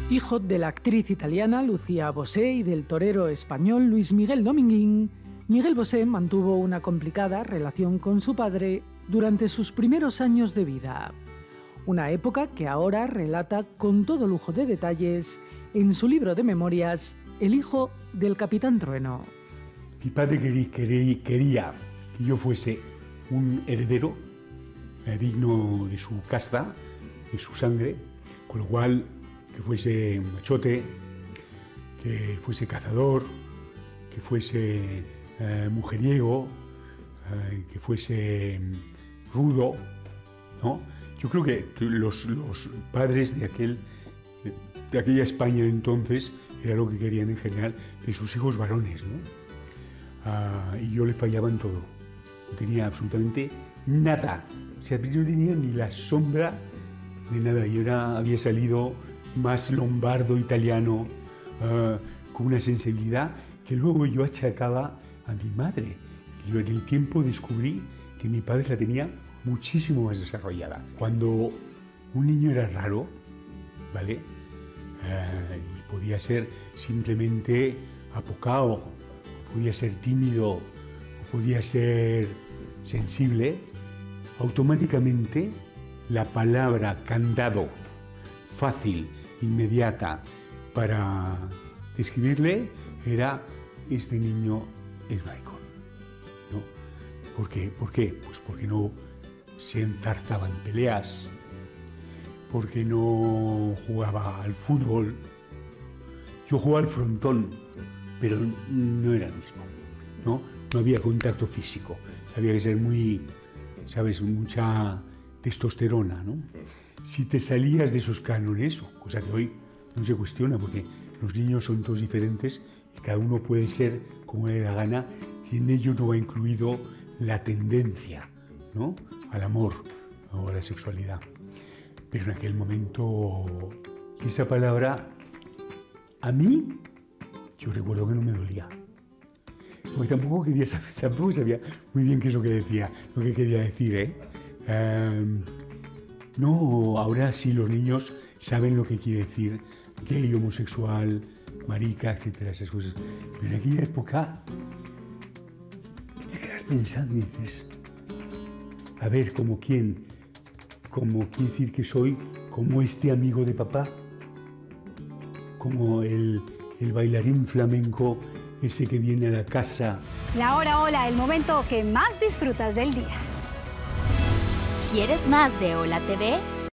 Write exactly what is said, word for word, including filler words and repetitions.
Hijo de la actriz italiana Lucía Bosé y del torero español Luis Miguel Dominguín, Miguel Bosé mantuvo una complicada relación con su padre durante sus primeros años de vida. Una época que ahora relata con todo lujo de detalles en su libro de memorias El hijo del Capitán Trueno. Mi padre quería, quería, quería que yo fuese un heredero eh, digno de su casta, de su sangre, con lo cual que fuese machote, que fuese cazador, que fuese eh, mujeriego, eh, que fuese rudo, ¿no? Yo creo que los, los padres de, aquel, de aquella España de entonces era lo que querían en general de sus hijos varones, ¿no? Uh, y yo le fallaba en todo. No tenía absolutamente nada. O sea, yo no tenía ni la sombra de nada. Yo era, había salido más lombardo italiano, uh, con una sensibilidad que luego yo achacaba a mi madre. Yo en el tiempo descubrí que mi padre la tenía muchísimo más desarrollada. Cuando un niño era raro, ¿vale? Uh, y podía ser simplemente apocao, podía ser tímido, podía ser sensible, automáticamente la palabra candado, fácil, inmediata para describirle era: este niño es maricón, ¿no? ¿Por qué? ¿Por qué? Pues porque no se enzarzaba en peleas, porque no jugaba al fútbol. Yo jugaba al frontón, pero no era lo mismo, ¿no? No había contacto físico, había que ser muy, ¿sabes?, mucha testosterona, ¿no? Si te salías de esos cánones, cosa que hoy no se cuestiona porque los niños son todos diferentes y cada uno puede ser como le dé la gana, y en ello no va incluido la tendencia, ¿no?, al amor o a la sexualidad. Pero en aquel momento esa palabra a mí, yo recuerdo que no me dolía, porque tampoco quería saber, tampoco sabía muy bien qué es lo que decía, lo que quería decir, ¿eh? Um, no, ahora sí los niños saben lo que quiere decir gay, homosexual, marica, etcétera, esas cosas. Pero en aquella época te quedas pensando y dices, a ver, ¿como quién? ¿Como quiere decir que soy como este amigo de papá? Como el, el bailarín flamenco ese que viene a la casa. La hora hola, el momento que más disfrutas del día. ¿Quieres más de Hola T V?